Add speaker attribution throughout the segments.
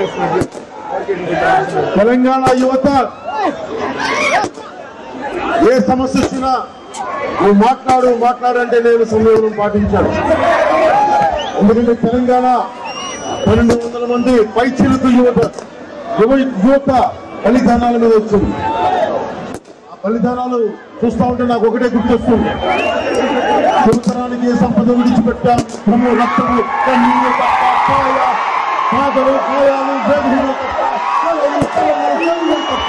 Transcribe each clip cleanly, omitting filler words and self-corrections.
Speaker 1: తెలంగాణ యువత ఏ సమస్య వచ్చినా నువ్వు మాట్లాడంటే నేను సంయమనం పాటించాను. ఎందుకంటే తెలంగాణ 1200 మంది పైచిలుకు యువత బలిదానాల మీద వచ్చింది. ఆ బలిదానాలు చూస్తా ఉంటే నాకు ఒకటే గుర్తొస్తుంది. యువతరానికి ఏ సంపద విడిచిపెట్టాం, రక్తము కన్నీరు తప్ప కాదలు కాయాలు జగహీలు తప్ప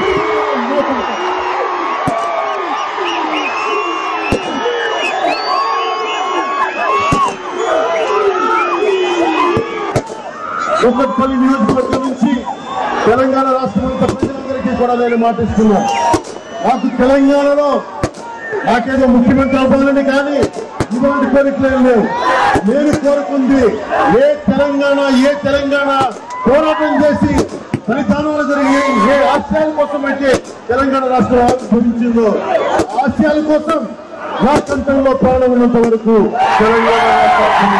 Speaker 1: కూకట్పల్లి నియోజకవర్గం నుంచి తెలంగాణ రాష్ట్రంలో ప్రజలందరికీ కూడా నేను మాటిస్తున్నాను. నాకు తెలంగాణలో నాకేదో ముఖ్యమంత్రి అవ్వాలని కానీ ఇలాంటి కోరికలేం లేవు. నేను కోరుకుంది ఏ తెలంగాణ పోరాటం చేసి ఫలితాలు జరిగి ఏ ఆశయాల కోసం అయితే తెలంగాణ రాష్ట్రం ఆవిర్భవించిందో ఆశయాల కోసం నా కంఠంలో ప్రాణం ఉన్నంత వరకు తెలంగాణ రాష్ట్రం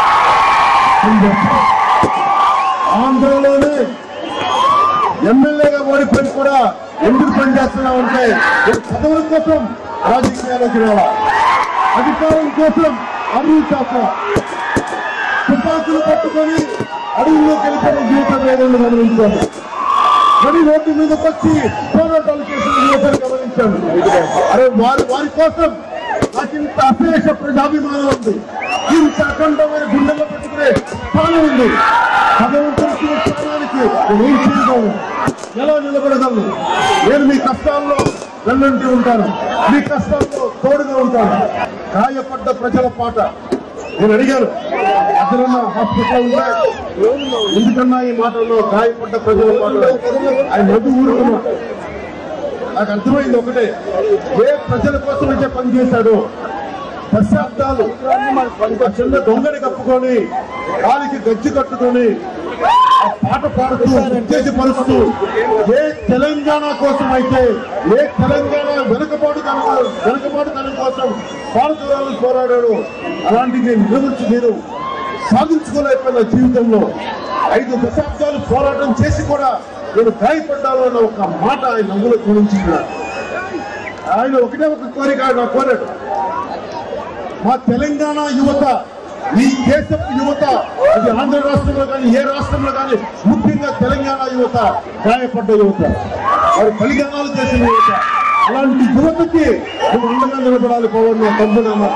Speaker 1: ఆంధ్రలోనే ఎమ్మెల్యేగా ఓడిపోయి కూడా ఎందుకు పనిచేస్తున్నామంటే పదవుల కోసం రాజకీయాల్లోకి రావా, అధికారం కోసం అభివృద్ధి చేస్తా, తుపాకులు పట్టుకొని అడవుల్లోకి వెళ్ళిపోయిన జీవితం వేదనలు గమనించాను. మరి రోడ్డు మీదకి వచ్చి పోరాటాలు చేసిన యువతను గమనించాను. అరే వారి కోసం నాకు ఇంత అశేష ప్రజాభిమానం ఉంది, ఇంత అఖండమైన గుండెల్లో పెట్టుకునే స్థానం ఉంది. భగవంతుడికి స్థానానికి నేను ఏం చేయగలను, ఎలా నిలబడగలను? నేను మీ కష్టాల్లో వెన్నంటి ఉంటాను, మీ కష్టాల్లో తోడుగా ఉంటాను. గాయపడ్డ ప్రజల పాట నేను అడిగాను, అసలున్న హాస్పిటల్ ఉంటే ఎందుకన్నా ఈ మాటల్లో గాయపడ్డ ప్రజల పాట ఆయన నవ్వు ఊరుకున్నా. నాకు అర్థమైంది ఒకటే, ఏ ప్రజల కోసం అయితే పనిచేశాడో దశాబ్దాలు చిన్న దొంగని కప్పుకొని కాలికి గజ్జి కట్టుకొని ఆ పాట పాడుతూ ఉత్తేజపరుస్తూ ఏ తెలంగాణ కోసం అయితే ఏ తెలంగాణ వెనుకబాటుతనం కోసం భారతదేశంలో పోరాడాడు అలాంటి నేను సాధించుకోలేకపోయిన జీవితంలో 5 దశాబ్దాలు పోరాటం చేసి కూడా నేను గాయపడ్డాను అన్న ఒక మాట ఆయన నవ్వులో గురించినాడు. ఆయన ఒకటే ఒక కోరిక నా కోరాడు, మా తెలంగాణ యువత, ఈ దేశపు యువత, అది ఆంధ్ర రాష్ట్రంలో కానీ ఏ రాష్ట్రంలో కానీ ముఖ్యంగా తెలంగాణ యువత గాయపడ్డ యువత, వారు బలిదానాలు చేసిన యువత, అలాంటి యువతకి నువ్వు అండగా నిలబడాలి పవన్ తమ్ముడైనా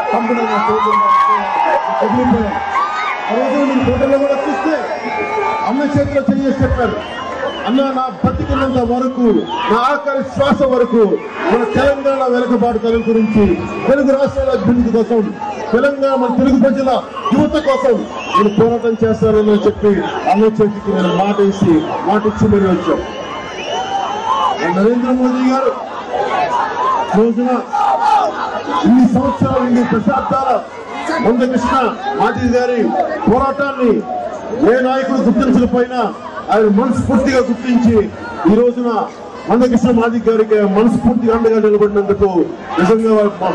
Speaker 1: వదిలిపోయాను. ఆ రోజు నేను ఫోటోలో కూడా చూస్తే అన్న చేతిలో చేసి చెప్పారు, అన్న నా బతికినంత వరకు నా ఆఖరి శ్వాస వరకు మన తెలంగాణ వెనుకబాటుతనం గురించి, తెలుగు రాష్ట్రాల అభివృద్ధి కోసం, తెలంగాణ మన తెలుగు ప్రజల యువత కోసం నేను పోరాటం చేస్తానని చెప్పి అన్న చేతికి నేను మాట ఇచ్చి మరి వచ్చాం. నరేంద్ర మోదీ గారు రోజున ఇన్ని సంవత్సరాలు, ఇన్ని దశాబ్దాల మందకృష్ణ మాదిరి గారి పోరాటాన్ని ఏ నాయకుడు గుర్తించకపోయినా ఆయన మనస్ఫూర్తిగా గుర్తించి ఈ రోజున మందకృష్ణ మాదిరి గారికి మనస్ఫూర్తిగా అండగా నిలబడినందుకు నిజంగా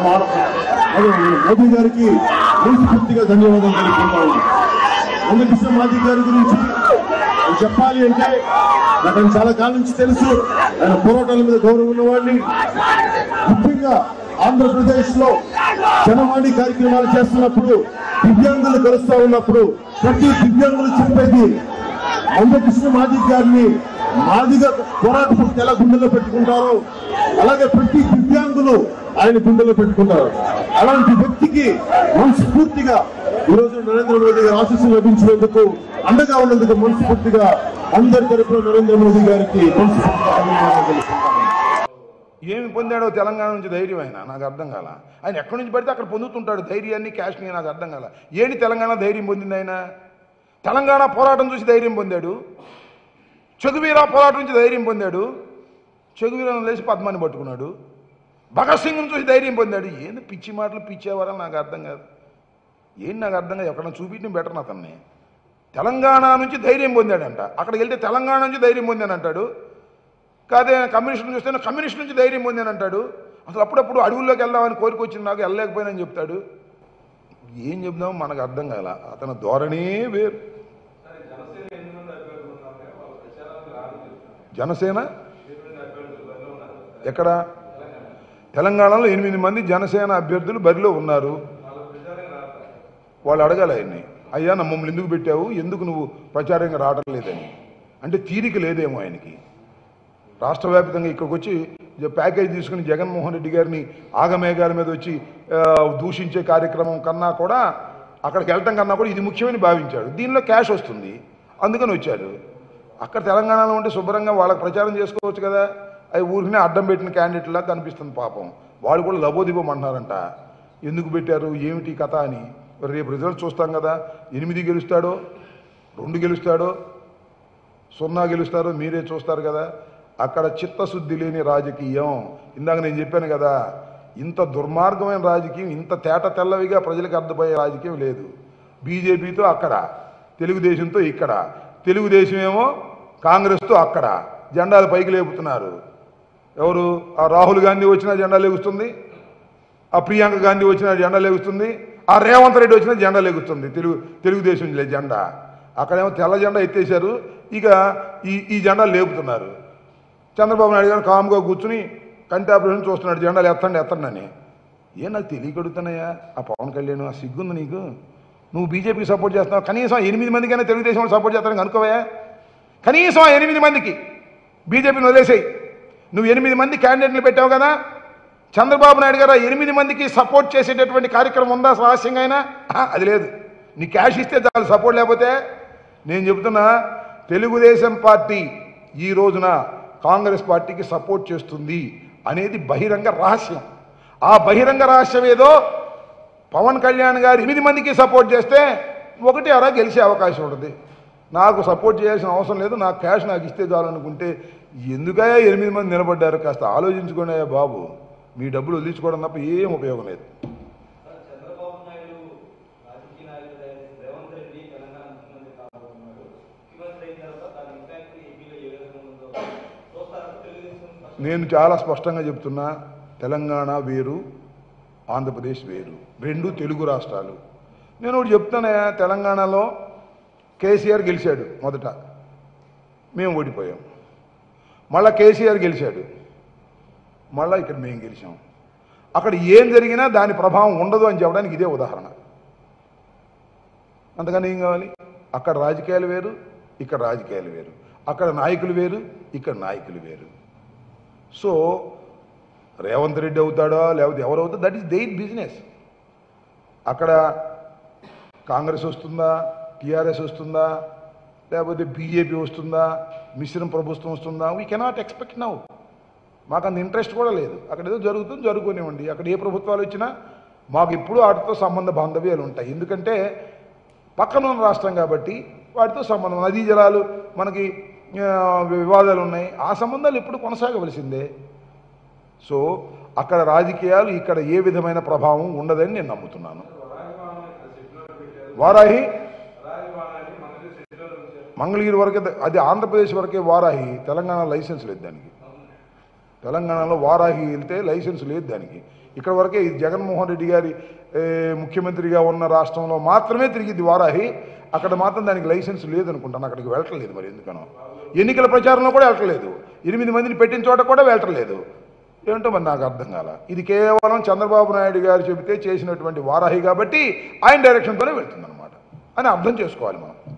Speaker 1: మోదీ గారికి మనస్ఫూర్తిగా ధన్యవాదాలు తెలుపుకుంటాను. మందకృష్ణ మాదిరి గారి గురించి చెప్పాలి అంటే నాకు ఆయన చాలా కాలం నుంచి తెలుసు. ఆయన పోరాటాల మీద గౌరవం ఉన్నవాడిని. ముఖ్యంగా ఆంధ్రప్రదేశ్ లో జనవాణి కార్యక్రమాలు చేస్తున్నప్పుడు, దివ్యాంగులు కలుస్తా ఉన్నప్పుడు ప్రతి దివ్యాంగులు చెప్పేది మందకృష్ణ మాదిరి గారిని మాదిగా పోరాటం ఎలా గుండెలో పెట్టుకుంటారో అలాగే ప్రతి దివ్యాంగులు ఆయన గుండెలో పెట్టుకుంటారు. అలాంటి వ్యక్తికి మనస్ఫూర్తిగా ఈరోజు నరేంద్ర మోదీ గారి ఆశీస్సులు లభించినందుకు, అండగా ఉన్నందుకు మనస్ఫూర్తిగా అందరి తరపున నరేంద్ర మోదీ గారికి
Speaker 2: ఏమి పొందాడో తెలంగాణ నుంచి ధైర్యం అయినా నాకు అర్థం కాల. ఆయన ఎక్కడి నుంచి పడితే అక్కడ పొందుతుంటాడు ధైర్యాన్ని, క్యాష్ని. నాకు అర్థం కాల ఏంటి తెలంగాణ ధైర్యం పొందింది ఆయన. తెలంగాణ పోరాటం చూసి ధైర్యం పొందాడు, చెగువీరా పోరాటం నుంచి ధైర్యం పొందాడు, చెగువీరాను లేచి పద్మాన్ని పట్టుకున్నాడు, భగత్ సింగ్ను చూసి ధైర్యం పొందాడు. ఏంది పిచ్చి మాటలు పిచ్చేవారని నాకు అర్థం కాదు. ఏంటి నాకు అర్థం కాదు. ఎక్కడన్నా చూపించడం బెటర్ అతన్ని. తెలంగాణ నుంచి ధైర్యం పొందాడంట, అక్కడికి వెళ్తే తెలంగాణ నుంచి ధైర్యం పొందానంటాడు. కాదే కమ్యూనిస్టులు చూస్తే కమ్యూనిస్ట్ నుంచి ధైర్యం పొందానంటాడు. అసలు అప్పుడప్పుడు అడవుల్లోకి వెళ్దామని కోరిక వచ్చింది నాకు, వెళ్ళలేకపోయినని చెప్తాడు. ఏం చెప్దాం మనకు అర్థం కాల. అతని ధోరణే వేరు. జనసేన ఎక్కడ? తెలంగాణలో 8 మంది జనసేన అభ్యర్థులు బరిలో ఉన్నారు. వాళ్ళు అడగాలి ఆయన్ని, అయ్యా మమ్మల్ని ఎందుకు పెట్టావు, ఎందుకు నువ్వు ప్రచారంగా రావడం లేదని. అంటే తీరిక లేదేమో ఆయనకి. రాష్ట్ర వ్యాప్తంగా ఇక్కడికి వచ్చి ప్యాకేజ్ తీసుకుని జగన్మోహన్ రెడ్డి గారిని ఆగమేఘాల మీద వచ్చి దూషించే కార్యక్రమం కన్నా కూడా, అక్కడికి వెళ్ళటం కన్నా కూడా ఇది ముఖ్యమని భావించాడు. దీనిలో క్యాష్ వస్తుంది, అందుకని వచ్చాడు. అక్కడ తెలంగాణలో ఉంటే శుభ్రంగా వాళ్ళకి ప్రచారం చేసుకోవచ్చు కదా. అవి ఊరికనే అడ్డం పెట్టిన క్యాండిడేట్లా కనిపిస్తుంది పాపం. వాళ్ళు కూడా లబోదిబోమంటున్నారంట, ఎందుకు పెట్టారు ఏమిటి కథ అని. రేపు రిజల్ట్ చూస్తాం కదా, 8 గెలుస్తాడో 2 గెలుస్తాడో 0 గెలుస్తారో మీరే చూస్తారు కదా. అక్కడ చిత్తశుద్ధి లేని రాజకీయం. ఇందాక నేను చెప్పాను కదా, ఇంత దుర్మార్గమైన రాజకీయం, ఇంత తేట తెల్లవిగా ప్రజలకు అర్థమయ్యే రాజకీయం లేదు. బీజేపీతో అక్కడ, తెలుగుదేశంతో ఇక్కడ, తెలుగుదేశం ఏమో కాంగ్రెస్తో అక్కడ జెండాలు పైకి లేపుతున్నారు. ఎవరు? ఆ రాహుల్ గాంధీ వచ్చినా జెండా లేగుస్తుంది, ఆ ప్రియాంక గాంధీ వచ్చినా జెండా లేగుస్తుంది, ఆ రేవంత్ రెడ్డి వచ్చినా జెండా లేగుస్తుంది. తెలుగుదేశం జెండా. అక్కడేమో తెల్ల జెండా ఎత్తేసారు, ఇక ఈ జెండా లేపుతున్నారు. చంద్రబాబు నాయుడు గారు కామ్గా కూర్చుని కంటాపరేషన్ చూస్తున్నాడు, జెండాలు ఎత్తండి అని. నాకు తెలియకడుగుతున్నాయా ఆ పవన్ కళ్యాణ్, ఆ సిగ్గుంది నీకు? నువ్వు బీజేపీకి సపోర్ట్ చేస్తున్నావు, కనీసం 8 మందికైనా తెలుగుదేశం వాళ్ళు సపోర్ట్ చేస్తానని అనుకోవా? కనీసం 8 మందికి బీజేపీని వదిలేసాయి. నువ్వు 8 మంది క్యాండిడేట్లు పెట్టావు కదా, చంద్రబాబు నాయుడు గారు 8 మందికి సపోర్ట్ చేసేటటువంటి కార్యక్రమం ఉందా రహస్యంగా అయినా? అది లేదు. నీ క్యాష్ ఇస్తే చాలు, సపోర్ట్ లేకపోతే. నేను చెబుతున్నా, తెలుగుదేశం పార్టీ ఈ రోజున కాంగ్రెస్ పార్టీకి సపోర్ట్ చేస్తుంది అనేది బహిరంగ రహస్యం. ఆ బహిరంగ రహస్యం ఏదో పవన్ కళ్యాణ్ గారు 8 మందికి సపోర్ట్ చేస్తే 1 గెలిచే అవకాశం ఉంటుంది. నాకు సపోర్ట్ చేయాల్సిన అవసరం లేదు, నాకు క్యాష్ నాకు ఇస్తే చాలనుకుంటే ఎందుకయ్యా 8 మంది నిలబడ్డారు? కాస్త ఆలోచించుకోండి బాబు. మీ డబ్బులు వదిలించుకోవడం తప్ప ఏం ఉపయోగం లేదు. నేను చాలా స్పష్టంగా చెప్తున్నా, తెలంగాణ వేరు, ఆంధ్రప్రదేశ్ వేరు, 2 తెలుగు రాష్ట్రాలు. నేను ఒకటి చెప్తానే, తెలంగాణలో కేసీఆర్ గెలిచాడు, మొదట మేము ఓడిపోయాం. మళ్ళా కేసీఆర్ గెలిచాడు, మళ్ళీ ఇక్కడ మేము గెలిచాం. అక్కడ ఏం జరిగినా దాని ప్రభావం ఉండదు అని చెప్పడానికి ఇదే ఉదాహరణ. అంతకని ఏం కావాలి? అక్కడ రాజకీయాలు వేరు, ఇక్కడ రాజకీయాలు వేరు. అక్కడ నాయకులు వేరు, ఇక్కడ నాయకులు వేరు. సో రేవంత్ రెడ్డి అవుతాడో లేకపోతే ఎవరు అవుతాడో, దట్ ఈస్ దేర్ బిజినెస్. అక్కడ కాంగ్రెస్ వస్తుందా, టీఆర్ఎస్ వస్తుందా, లేకపోతే బీజేపీ వస్తుందా, మిశ్రమ ప్రభుత్వం వస్తుందా, వీ కెనాట్ ఎక్స్పెక్ట్ నౌ. మాకు అంత ఇంట్రెస్ట్ కూడా లేదు. అక్కడ ఏదో జరుగుతుంది, జరుగుకునేవ్వండి. అక్కడ ఏ ప్రభుత్వాలు వచ్చినా మాకు ఎప్పుడూ వాటితో సంబంధ బాంధవ్యాలు ఉంటాయి. ఎందుకంటే పక్కన ఉన్న రాష్ట్రం కాబట్టి వాటితో సంబంధం. నదీ జలాలు మనకి వివాదాలు ఉన్నాయి, ఆ సంబంధాలు ఎప్పుడు కొనసాగవలసిందే. సో అక్కడ రాజకీయాలు ఇక్కడ ఏ విధమైన ప్రభావం ఉండదని నేను నమ్ముతున్నాను. వారాహి మంగళగిరి వరకే, అది ఆంధ్రప్రదేశ్ వరకే వారాహి. తెలంగాణ లైసెన్స్ లేదు దానికి. తెలంగాణలో వారాహి వెళ్తే లైసెన్స్ లేదు దానికి. ఇక్కడ వరకే జగన్మోహన్ రెడ్డి గారి ముఖ్యమంత్రిగా ఉన్న రాష్ట్రంలో మాత్రమే తిరిగిద్ది వారాహి. అక్కడ మాత్రం దానికి లైసెన్స్ లేదనుకుంటాను. అక్కడికి వెళ్ళట్లేదు, మరి ఎందుకనో. ఎన్నికల ప్రచారంలో కూడా వెళ్ళట్లేదు, 8 మందిని పెట్టిన చోట కూడా వెళ్ళట్లేదు. ఏమిటో మరి నాకు అర్థం కాల. ఇది కేవలం చంద్రబాబు నాయుడు గారు చెబితే చేసినటువంటి వారాహి కాబట్టి ఆయన డైరెక్షన్తోనే వెళ్తుందన్నమాట అని అర్థం చేసుకోవాలి మనం.